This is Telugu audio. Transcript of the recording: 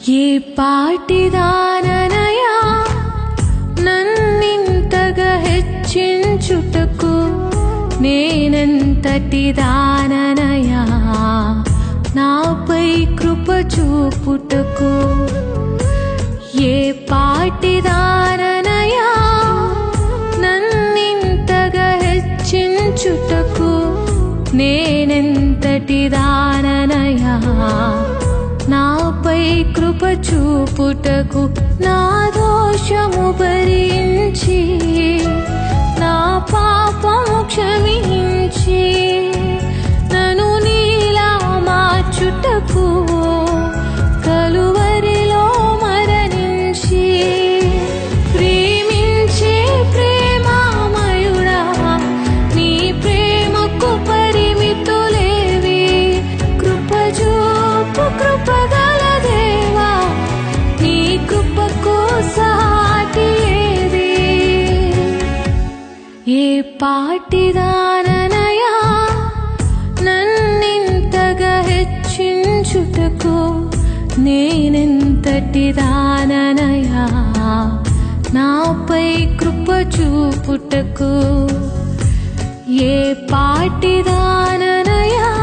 ఏ పాటిదాననయా నన్నింతగా హెచ్చించుటకు నేనెంతటి దాననయా నాపై కృప చూపుటకు ఏ పాటిదాననయా నన్నింతగా హెచ్చించుటకు నేనెంతటి దాననయా నాపై కృప చూపుటకు నా దోషము భరించి నా పాపము క్షమించి నన్ను నీలా మార్చుటకు కలువరిలో మరణించి ప్రేమించే ప్రేమామయుడా నీ ప్రేమకు పరిమితులేవి కృప చూపు కృపగల దేవా నీ కృపకు సాటి ఏది ఏ పాటిదాననయా నన్నింతగా హెచ్చించుటకు నేనెంతటి దాననయా నాపై కృప చూపుటకు ఏ పాటిదాననయా